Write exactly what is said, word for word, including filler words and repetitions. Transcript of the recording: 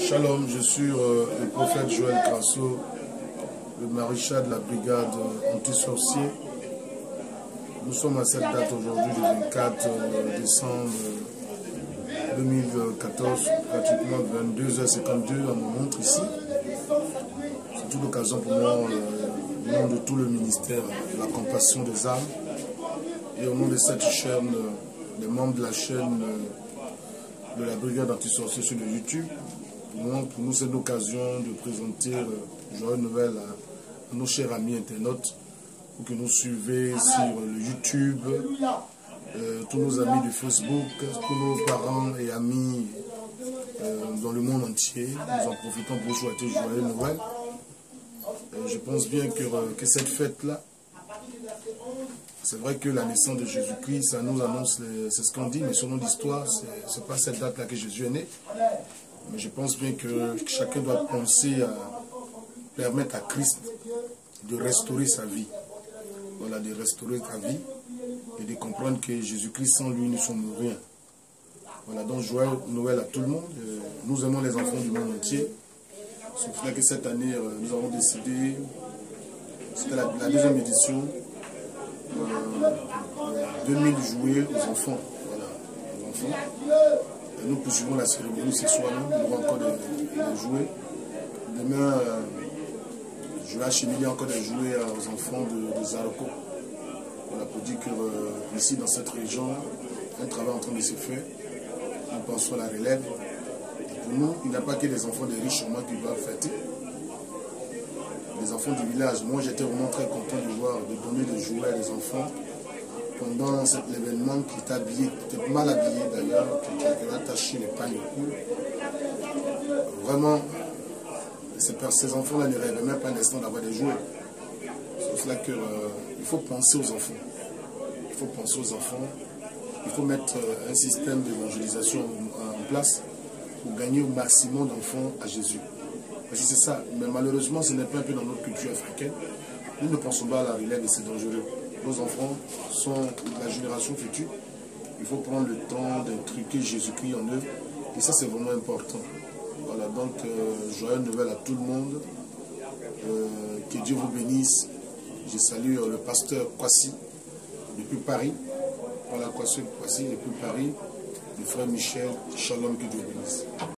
Shalom, je suis euh, le prophète Joël Crasso, le maréchal de la brigade anti-sorcier. Nous sommes à cette date aujourd'hui, le vingt-quatre décembre deux mille quatorze, pratiquement vingt-deux heures cinquante-deux, on nous montre ici. C'est toute l'occasion pour moi, euh, au nom de tout le ministère de la compassion des âmes et au nom de cette chaîne, euh, des membres de la chaîne euh, de la brigade anti-sorcier sur le YouTube. Pour nous, pour nous c'est l'occasion de présenter euh, joyeuses nouvelles à, à nos chers amis internautes pour que nous suivez sur le YouTube, euh, tous nos amis du Facebook, tous nos parents et amis euh, dans le monde entier. Nous en profitons pour souhaiter joyeuses nouvelles. Euh, je pense bien que, euh, que cette fête-là, c'est vrai que la naissance de Jésus-Christ, ça nous annonce, c'est ce qu'on dit, mais selon l'histoire, ce n'est pas cette date-là que Jésus est né. Mais je pense bien que chacun doit penser à permettre à Christ de restaurer sa vie. Voilà, de restaurer sa vie et de comprendre que Jésus-Christ, sans lui, nous ne sommes rien. Voilà, donc joyeux Noël à tout le monde. Nous aimons les enfants du monde entier. Sauf que cette année, nous avons décidé, c'était la, la deuxième édition, euh, deux mille jouets aux enfants. Voilà, aux enfants. Et nous poursuivons la cérémonie ce soir, nous avons encore des, des jouets. Demain, euh, je vais acheminer encore des jouets aux enfants de, de Zaroko. Voilà, pour dire que euh, ici, dans cette région, un travail est en train de se faire. Nous pensons à la relève. Et pour nous, il n'y a pas que les enfants des riches au moins qui doivent fêter. Les enfants du village, moi j'étais vraiment très content de voir, de donner des jouets à des enfants pendant cet événement qui est habillé, qui était mal habillé d'ailleurs, qui a attaché les pagnes au cou. Vraiment, ces enfants-là ne rêvaient même pas un instant d'avoir des jouets. C'est pour cela qu'il euh, faut penser aux enfants. Il faut penser aux enfants. Il faut mettre euh, un système d'évangélisation en, en place pour gagner au maximum d'enfants à Jésus. Parce que c'est ça. Mais malheureusement, ce n'est pas un peu dans notre culture africaine. Nous ne pensons pas à la relève et c'est dangereux. Nos enfants sont la génération future. Il faut prendre le temps d'inculquer Jésus-Christ en eux. Et ça, c'est vraiment important. Voilà, donc, euh, joyeuses nouvelles à tout le monde. Euh, que Dieu vous bénisse. Je salue euh, le pasteur Kwasi depuis Paris. Voilà, Kwasi, Kwasi depuis Paris. Le frère Michel, shalom, que Dieu bénisse.